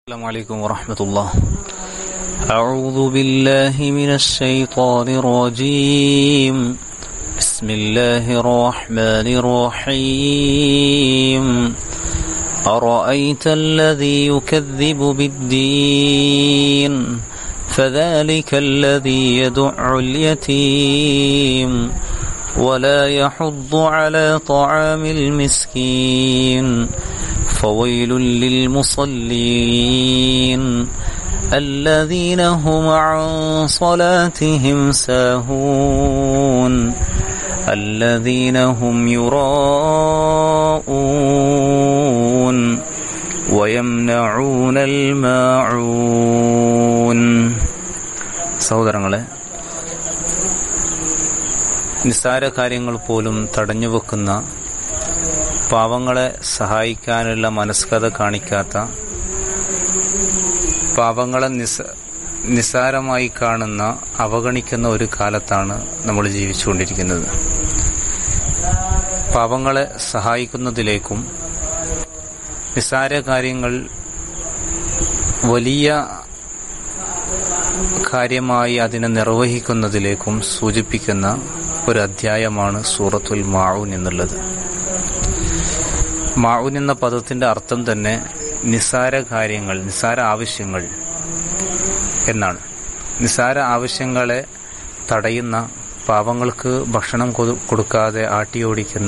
السلام عليكم ورحمة الله. أعوذ بالله من الشيطان الرجيم. بسم الله الرحمن الرحيم. أرأيت الذي يكذب بالدين فذلك الذي يدع اليتيم ولا يحض على طعام المسكين فويل للمصلين الذين هم عن صلاتهم ساهون الذين هم يراءون ويمنعون الماعون. സഹോദരങ്ങളെ, നിസ്സാര കാര്യങ്ങൾ പോലും തടഞ്ഞുവെക്കുന്ന, പാവങ്ങളെ സഹായിക്കാനുള്ള മനസ്കത കാണിക്കാത്ത, പാവങ്ങളെ നിസ്സാരമായി കാണുന്ന, അവഗണിക്കുന്ന ഒരു കാലത്താണ് നമ്മൾ ജീവിച്ചുകൊണ്ടിരിക്കുന്നത്. പാവങ്ങളെ സഹായിക്കുന്നതിലേക്കും നിസ്സാര കാര്യങ്ങൾ വലിയ കാര്യമായി അതിനെ നിർവഹിക്കുന്നതിലേക്കും സൂചിപ്പിക്കുന്ന ഒരു അധ്യായമാണ് സൂറത്തുൽ മാഊൻ എന്നുള്ളത്. മാഊൻ എന്ന പദത്തിന്റെ അർത്ഥം തന്നെ നിസ്സാര കാര്യങ്ങൾ, നിസ്സാര ആവശ്യങ്ങൾ എന്നാണ്. നിസ്സാര ആവശ്യങ്ങളെ തടയുന്ന, പാവങ്ങൾക്ക് ഭക്ഷണം കൊടുക്കാതെ ആട്ടിയോടിക്കുന്ന,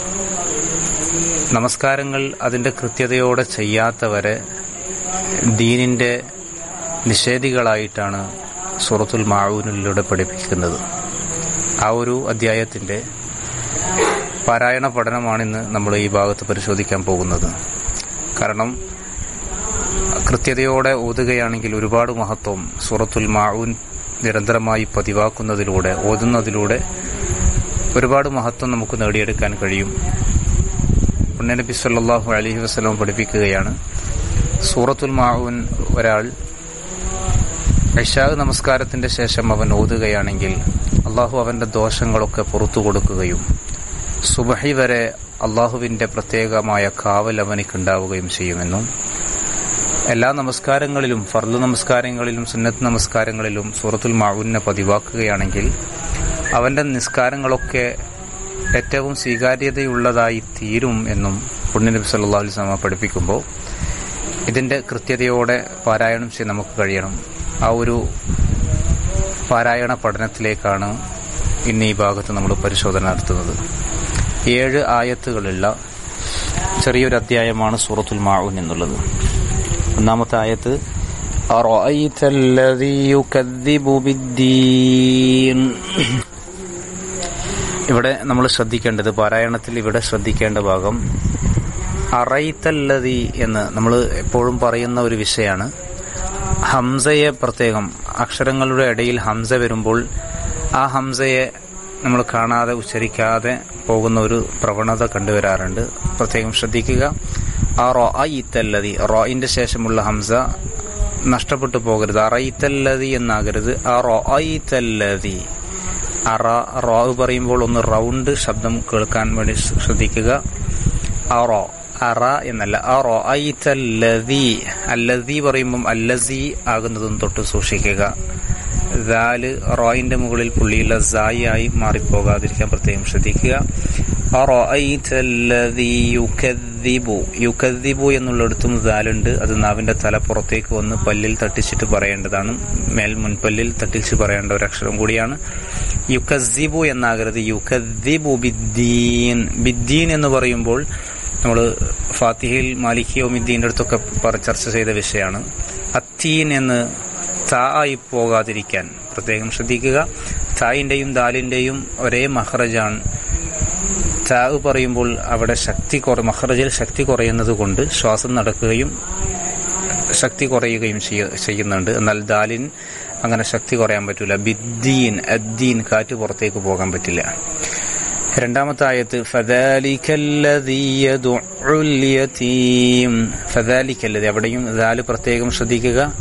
നമസ്കാരങ്ങൾ അതിന്റെ കൃത്യതയോടെ ചെയ്യാത്തവരെ ദീനിന്റെ നിഷേധികളായിട്ടാണ് സൂറത്തുൽ മാഊനിലൂടെ പഠിപ്പിക്കുന്നത്. ആ ഒരു അധ്യായത്തിന്റെ പാരായണ പഠനമാണിന്ന് നമ്മൾ ഈ ഭാഗത്ത് പരിശോധിക്കാൻ പോകുന്നത്. കാരണം കൃത്യതയോടെ ഓതുകയാണെങ്കിൽ ഒരുപാട് മഹത്വം സൂറത്തുൽ മാഊൻ നിരന്തരമായി പതിവാക്കുന്നതിലൂടെ, ഓതുന്നതിലൂടെ ഒരുപാട് മഹത്വം നമുക്ക് നേടിയെടുക്കാൻ കഴിയും. നബി സല്ലല്ലാഹു അലൈഹി വസല്ലം പഠിപ്പിക്കുകയാണ്, സൂറത്തുൽ മാഊൻ ഒരാൾ ഇശാ നമസ്കാരത്തിന്റെ ശേഷം അവൻ ഓതുകയാണെങ്കിൽ അള്ളാഹു അവന്റെ ദോഷങ്ങളൊക്കെ പുറത്തു കൊടുക്കുകയും സുബഹി വരെ അള്ളാഹുവിന്റെ പ്രത്യേകമായ കാവൽ അവനിക്കുണ്ടാവുകയും ചെയ്യുമെന്നും, എല്ലാ നമസ്കാരങ്ങളിലും, ഫർള് നമസ്കാരങ്ങളിലും സുന്നത്ത് നമസ്കാരങ്ങളിലും സൂറത്തുൽ മാഊനെ പതിവാക്കുകയാണെങ്കിൽ അവന്റെ നിസ്കാരങ്ങളൊക്കെ ഏറ്റവും സ്വീകാര്യതയുള്ളതായി തീരും എന്നും പുണ്യനബി സല്ലല്ലാഹു അലൈഹി വസല്ലം പഠിപ്പിക്കുമ്പോൾ ഇതിന്റെ കൃത്യതയോടെ പാരായണം ചെയ്യാൻ നമുക്ക് കഴിയണം. ആ ഒരു പാരായണ പഠനത്തിലേക്കാണ് ഇന്ന് ഈ ഭാഗത്ത് നമ്മൾ പരിശോധന നടത്തുന്നത്. 7 ആയത്തുകളുള്ള ചെറിയൊരു അധ്യായമാണ് സൂറത്തുൽ മാഊൻ എന്നുള്ളത്. ഒന്നാമത്തെ ആയത്ത് അറഅയ്തല്ലദീ യുകദ്ദിബു ബിദ്ദീൻ. ഇവിടെ നമ്മൾ ശ്രദ്ധിക്കേണ്ടത്, പാരായണത്തിൽ ഇവിടെ ശ്രദ്ധിക്കേണ്ട ഭാഗം അറൈതല്ലദീ എന്ന് നമ്മൾ എപ്പോഴും പറയുന്ന ഒരു വിഷയമാണ്. ഹംസയെ പ്രത്യേകം, അക്ഷരങ്ങളുടെ ഇടയിൽ ഹംസ വരുമ്പോൾ ആ ഹംസയെ നമ്മൾ കാണാതെ, ഉച്ചരിക്കാതെ പോകുന്ന ഒരു പ്രവണത കണ്ടുവരാറുണ്ട്. പ്രത്യേകം ശ്രദ്ധിക്കുക. അറഅയ്തല്ലദീ, റോയിന്റെ ശേഷമുള്ള ഹംസ നഷ്ടപ്പെട്ടു പോകരുത്. അറൈതല്ലദീ എന്നാകരുത്, അറഅയ്തല്ലദീ. റോ പറയുമ്പോൾ ഒന്ന് റൗണ്ട് ശബ്ദം കേൾക്കാൻ വേണ്ടി ശ്രദ്ധിക്കുക. അറ എന്നല്ല, അറഅയ്തല്ലദീ. അല്ലദീ പറയുമ്പം അല്ലസീ ആകുന്നതും തൊട്ട് സൂക്ഷിക്കുക. ദാല് റോയിന്റെ മുകളിൽ പുള്ളിയുള്ള സായി ആയി മാറിപ്പോകാതിരിക്കാൻ പ്രത്യേകം ശ്രദ്ധിക്കുക. അറഅയ്തല്ലദീ യുകദ്ദിബു. യുകദ്ദിബു എന്നുള്ളിടത്തും ദാലുണ്ട്. അത് നാവിന്റെ തലപ്പുറത്തേക്ക് വന്ന് പല്ലിൽ തട്ടിച്ചിട്ട് പറയേണ്ടതാണ്. മുൻപല്ലിൽ തട്ടിച്ച് പറയേണ്ട ഒരു അക്ഷരം കൂടിയാണ്. യുകദ്ദിബു എന്നാകരുത്, യുകദ്ദിബു ബിദ്ദീൻ. ബിദ്ദീൻ എന്ന് പറയുമ്പോൾ നമ്മൾ ഫാത്തിഹയിൽ മാലിക് യൗമിദ്ദീന്റെ അടുത്തൊക്കെ ചർച്ച ചെയ്ത വിഷയമാണ്. അത്തീൻ എന്ന് താ ആയി പോകാതിരിക്കാൻ പ്രത്യേകം ശ്രദ്ധിക്കുക. തായിന്റെയും ദാലിന്റെയും ഒരേ മഹ്റജാണ്. താ പറയുമ്പോൾ അവിടെ മഹ്റജിൽ ശക്തി കുറയുന്നത് കൊണ്ട് ശ്വാസം നടക്കുകയും ശക്തി കുറയുകയും ചെയ്യുന്നുണ്ട്. എന്നാൽ ദാലിൻ അങ്ങനെ ശക്തി കുറയാൻ പറ്റില്ല. ബിദ്ദീൻ, അദ്ദീൻ, കാറ്റ് പുറത്തേക്ക് പോകാൻ പറ്റില്ല. രണ്ടാമത്തെ ആയത്ത് ഫദാലികല്ലദീ യദുഉൽ യതീം. ഫദാലികല്ലദീ, അവിടെയും ദാല് പ്രത്യേകം ശ്രദ്ധിക്കുക.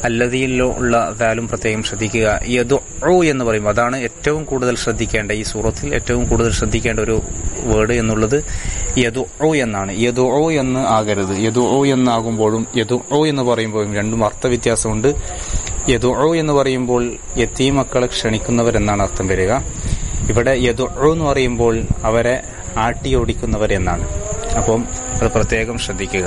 അല്ലദീലുള്ള ദാലും പ്രത്യേകം ശ്രദ്ധിക്കുക. യദുഉ എന്ന് പറയുമ്പോൾ അതാണ് ഏറ്റവും കൂടുതൽ ശ്രദ്ധിക്കേണ്ട, ഈ സൂറത്തിൽ ഏറ്റവും കൂടുതൽ ശ്രദ്ധിക്കേണ്ട ഒരു വേർഡ് എന്നുള്ളത് യദുഉ എന്നാണ്. യദുഉ എന്ന് ആകരുത്. യദുഉ എന്നാകുമ്പോഴും യദുഉ എന്ന് പറയുമ്പോഴും രണ്ടും അർത്ഥവ്യത്യാസമുണ്ട്. യദുഉ എന്ന് പറയുമ്പോൾ യതീം മക്കളെ ക്ഷണിക്കുന്നവരെന്നാണ് അർത്ഥം വരിക. ഇവിടെ യദുഉ എന്ന് പറയുമ്പോൾ അവരെ ആട്ടിയോടിക്കുന്നവരെന്നാണ്. അപ്പം അത് പ്രത്യേകം ശ്രദ്ധിക്കുക.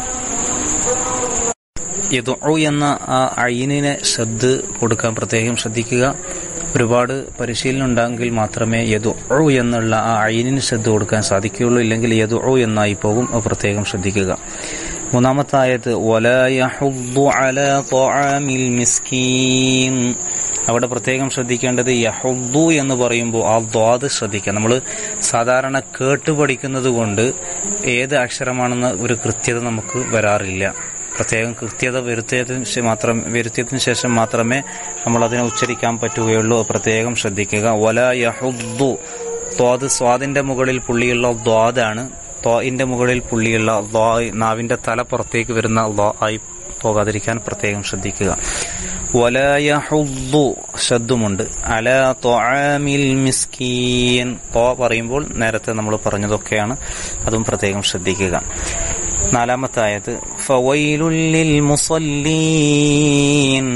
യദുഉ എന്ന ആ ഐനിനെ ശ്രദ്ധ കൊടുക്കാൻ പ്രത്യേകം ശ്രദ്ധിക്കുക. ഒരുപാട് പരിശീലനം ഉണ്ടായെങ്കിൽ മാത്രമേ യദുഉ എന്നുള്ള ആ ഐനിന് ശ്രദ്ധ കൊടുക്കാൻ സാധിക്കുകയുള്ളൂ. ഇല്ലെങ്കിൽ യദുഉ എന്നായി പോകും. അത് പ്രത്യേകം ശ്രദ്ധിക്കുക. മൂന്നാമത്തെ ആയത്ത് വലാ യഹുദ്ദു അലാ ത്വആമിൽ മിസ്കീൻ. അവിടെ പ്രത്യേകം ശ്രദ്ധിക്കേണ്ടത് യഹുദ്ദു എന്ന് പറയുമ്പോൾ ആ ദ്വാദ് ശ്രദ്ധിക്കുക. നമ്മൾ സാധാരണ കേട്ട് പഠിക്കുന്നത് കൊണ്ട് ഏത് അക്ഷരമാണെന്ന് ഒരു കൃത്യത നമുക്ക് വരാറില്ല. പ്രത്യേകം കൃത്യത വരുത്തിയതിനു ശേഷം മാത്രമേ നമ്മൾ അതിനെ ഉച്ചരിക്കാൻ പറ്റുകയുള്ളൂ. പ്രത്യേകം ശ്രദ്ധിക്കുക. വലാ യഹുദ്ദു, ദ്വാദ് സ്വാദിന്റെ മുകളിൽ പുള്ളിയുള്ള ദ്വാദാണ്. ത്വാഇന്റെ മുകളിൽ പുള്ളിയുള്ള നാവിന്റെ തല പുറത്തേക്ക് വരുന്ന ആയി പോകാതിരിക്കാൻ പ്രത്യേകം ശ്രദ്ധിക്കുക. വലാ യഹുദ്ദു ശബ്ദമുണ്ട്. അലാ ത്വആമിൽ മിസ്കീൻ. പറയുമ്പോൾ നേരത്തെ നമ്മൾ പറഞ്ഞതൊക്കെയാണ്, അതും പ്രത്യേകം ശ്രദ്ധിക്കുക. നാലാമത്തെ ആയത്ത് ഫവൈലുൽ ലിൽ മുസല്ലീൻ.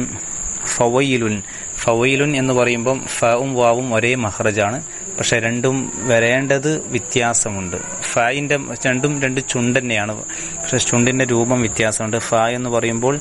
ഫവൈലുൻ എന്ന് പറയുമ്പം ഫവും വാവും ഒരേ മഖ്റജാണ്. പക്ഷെ രണ്ടും വരേണ്ടത് വ്യത്യാസമുണ്ട്. ഫായിന്റെ രണ്ടും രണ്ട് ചുണ്ട് തന്നെയാണ്, പക്ഷെ ചുണ്ടിന്റെ രൂപം വ്യത്യാസമുണ്ട്. ഫ എന്ന് പറയുമ്പോൾ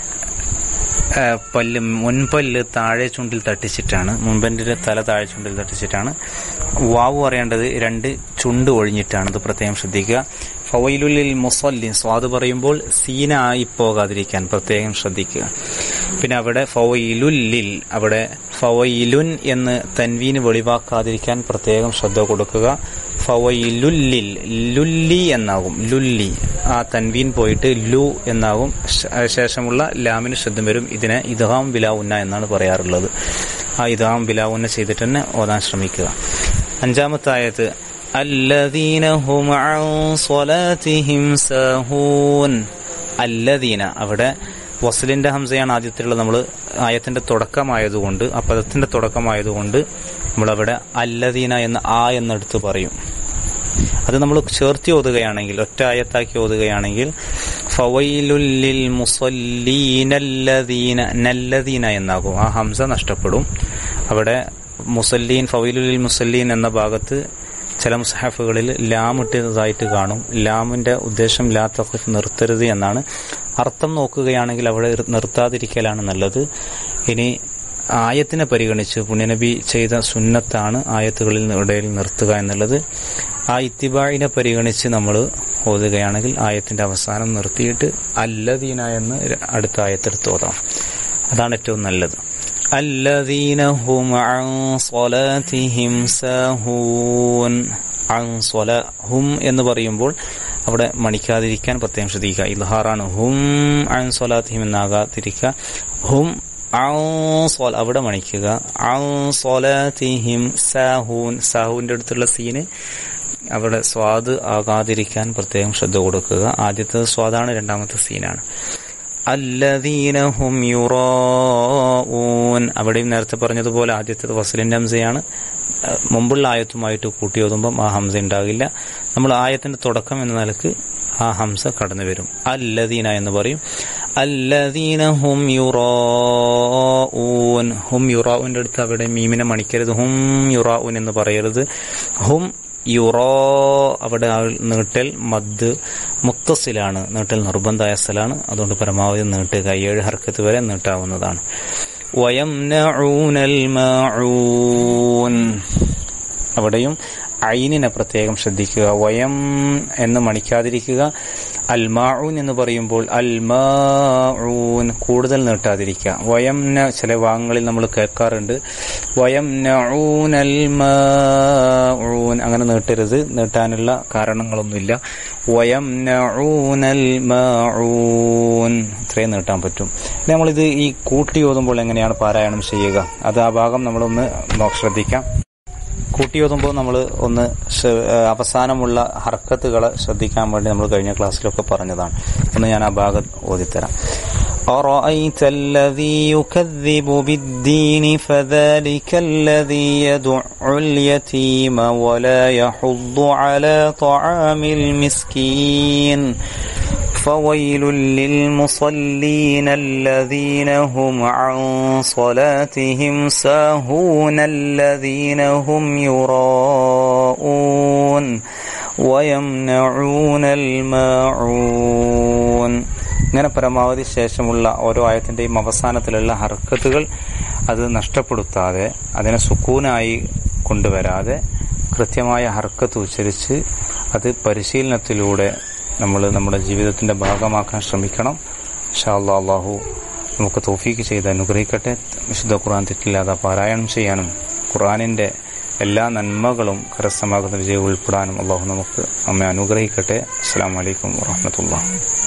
മുൻപല്ല് താഴെ ചുണ്ടിൽ തട്ടിച്ചിട്ടാണ്, മുൻപല്ലിന്റെ തല താഴെ ചുണ്ടിൽ തട്ടിച്ചിട്ടാണ്. വാവ് പറയേണ്ടത് രണ്ട് ചുണ്ട് ഒഴിഞ്ഞിട്ടാണ്. അത് പ്രത്യേകം ശ്രദ്ധിക്കുക. ഫവൈലുൽ മുസല്ലിൻ, സ്വാദ് പറയുമ്പോൾ സീന ആയി പോകാതിരിക്കാൻ പ്രത്യേകം ശ്രദ്ധിക്കുക. പിന്നെ അവിടെ ഫവൈലുല്ലിൽ, അവിടെ ഫവൈലുൻ എന്ന് തൻവീന് വെളിവാക്കാതിരിക്കാൻ പ്രത്യേകം ശ്രദ്ധ കൊടുക്കുക. ഫവൈലുല്ലിൽ, ലുല്ലി എന്നാകും. ലുല്ലി, ആ തൻവീൻ പോയിട്ട് ലു എന്നാകും. ശേഷമുള്ള ലാമിന് ശബ്ദം വരും. ഇതിനെ ഇദ്ഗാം ബിലാ ഉന്ന എന്നാണ് പറയാറുള്ളത്. ആ ഇദ്ഗാം ബിലാ ഉന്ന ചെയ്തിട്ട് തന്നെ ഓതാൻ ശ്രമിക്കുക. അഞ്ചാമത്തെ ആയത്ത് അല്ലദീന ഹും അൻ സ്വലാത്തിഹിം സാഹൂൻ. അല്ലദീന, അവിടെ വസ്ലിന്റെ ഹംസയാണ് ആദ്യത്തിലുള്ള. നമ്മൾ ആയത്തിന്റെ തുടക്കമായതുകൊണ്ട്, ആ പദത്തിന്റെ തുടക്കമായതുകൊണ്ട് നമ്മളവിടെ അല്ലദീന എന്ന ആ എന്നെടുത്ത് പറയും. അത് നമ്മൾ ചേർത്തി ഓതുകയാണെങ്കിൽ, ഒറ്റ ആയത്താക്കി ഓതുകയാണെങ്കിൽ ഫവൈലുൽ ലിൽ മുസല്ലീനല്ലദീന, നല്ലദീന എന്നാകും. ആ ഹംസ നഷ്ടപ്പെടും. അവിടെ മുസല്ലീൻ, ഫവൈലുൽ ലിൽ മുസല്ലീൻ എന്ന ഭാഗത്ത് ചില മുസ്ഹഫുകളിൽ ലാം ഇട്ടതായിട്ട് കാണും. ലാമിന്റെ ഉദ്ദേശം ലാ തഖഫ്, നിർത്തരുത് എന്നാണ്. അർത്ഥം നോക്കുകയാണെങ്കിൽ അവിടെ നിർത്താതിരിക്കലാണ് നല്ലത്. ഇനി ആയത്തിനെ പരിഗണിച്ച് പുണ്യനബി ചെയ്ത സുന്നത്താണ് ആയത്തുകളിൽ ഇടയിൽ നിർത്തുക എന്നുള്ളത്. ആ ഇത്തിബായിനെ പരിഗണിച്ച് നമ്മൾ ഓതുകയാണെങ്കിൽ ആയത്തിന്റെ അവസാനം നിർത്തിയിട്ട് അല്ലദീന എന്ന് അടുത്ത ആയത്തെടുത്ത് ഓതാം. അതാണ് ഏറ്റവും നല്ലത്. അല്ലദീന ഹും അൻ സ്വലാത്തിഹിം സാഹൂൻ. ഹും എന്ന് പറയുമ്പോൾ അവിടെ മണിക്കാതിരിക്കാൻ പ്രത്യേകം ശ്രദ്ധിക്കുക. ഇൽഹാറാണ്. ഹും അൻ സ്വലാത്തിഹിം എന്നാകാതിരിക്കുക. ഹും അവിടെ മണിക്കുക. അൻ സ്വലാത്തിഹിം സാഹൂൻ. സാഹൂന്റെ അടുത്തുള്ള സീന് അവിടെ സ്വാദ് ആകാതിരിക്കാൻ പ്രത്യേകം ശ്രദ്ധ കൊടുക്കുക. ആദ്യത്തെ സ്വാദാണ്, രണ്ടാമത്തെ സീനാണ്. അല്ലദീന ഹും യുറാഊൻ. അവിടെയും നേരത്തെ പറഞ്ഞതുപോലെ ആദ്യത്തെ വസ്ലിന്റെ ഹംസയാണ്. മുമ്പുള്ള ആയത്തുമായിട്ട് കൂട്ടി ഓതുമ്പം ആ ഹംസ ഉണ്ടാകില്ല. നമ്മൾ ആയത്തിന്റെ തുടക്കം എന്ന നിലക്ക് ആ ഹംസ കടന്നു വരും. അല്ലദീന എന്ന് പറയും. അല്ലദീന ഹും യുറാഊൻ. ഹും യുറാഊന്റെ അടുത്ത് അവിടെ മീമിനെ മണിക്കരുത്. ഹും യുറാഊൻ എന്ന് പറയരുത്. ഹും യുറോ, അവിടെ നീട്ടൽ മദ് മുത്തസിലാണ്. നീട്ടൽ നിർബന്ധമായ സ്ഥലാണ്. അതുകൊണ്ട് പരമാവധി നീട്ടുക. 7 ഹർക്കത്ത് വരെ നീട്ടാവുന്നതാണ്. വയംനഊനൽ മാഊൻ. അവിടെയും ഐനിനെ പ്രത്യേകം ശ്രദ്ധിക്കുക. വയം എന്ന് മണിക്കാതിരിക്കുക. അൽ മാഊൻ എന്ന് പറയുമ്പോൾ അൽ മാഊൻ കൂടുതൽ നീട്ടാതിരിക്കുക. വയംന ചില ഭാഗങ്ങളിൽ നമ്മൾ കേൾക്കാറുണ്ട്. വയംനഊനൽ മാഊൻ, അങ്ങനെ നീട്ടരുത്. നീട്ടാനുള്ള കാരണങ്ങളൊന്നുമില്ല. വയംനഊനൽ മാഊൻ ഇത്രയും നീട്ടാൻ പറ്റും. നമ്മളിത് ഈ കൂട്ടി ഓതുമ്പോൾ എങ്ങനെയാണ് പാരായണം ചെയ്യുക, അത് ആ ഭാഗം നമ്മളൊന്ന് ശ്രദ്ധിക്കാം. കൂട്ടിയോതുമ്പോൾ നമ്മൾ ഒന്ന് അവസാനമുള്ള ഹർക്കത്തുകളെ ശ്രദ്ധിക്കാൻ വേണ്ടി നമ്മൾ കഴിഞ്ഞ ക്ലാസ്സിലൊക്കെ പറഞ്ഞതാണ്. ഒന്ന് ഞാൻ ആ ഭാഗം ഓതിത്തരാം. أرأيت الذي يكذب بالدين فذلك الذي يدع اليتيم ولا يحض على طعام المسكين فويل للمصلين الذين هم عن صلاتهم ساهون الذين هم يراءون ويمنعون الماعون. ഇങ്ങനെ പരമാവധി ശേഷമുള്ള ഓരോ ആയത്തിന്റെയും അവസാനത്തിലുള്ള ഹർക്കത്തുകൾ അത് നഷ്ടപ്പെടുത്താതെ, അതിനെ സുക്കൂനായി കൊണ്ടുവരാതെ കൃത്യമായ ഹർക്കത്ത് ഉച്ചരിച്ച് അത് പരിശീലനത്തിലൂടെ നമ്മൾ നമ്മുടെ ജീവിതത്തിന്റെ ഭാഗമാക്കാൻ ശ്രമിക്കണം. ഇൻഷാ അല്ലാഹ് അല്ലാഹു നമുക്ക് തൗഫീക്ക് ചെയ്ത് അനുഗ്രഹിക്കട്ടെ. വിശുദ്ധ ഖുർആൻ തെറ്റില്ലാതെ പാരായണം ചെയ്യാനും ഖുർആനിന്റെ എല്ലാ നന്മകളും കരസ്ഥമാകുന്ന വിജയം ഉൾപ്പെടാനും അല്ലാഹു നമുക്ക് നമ്മെ അനുഗ്രഹിക്കട്ടെ. അസ്സലാമു അലൈക്കും വറഹ്മത്തുള്ളാഹി.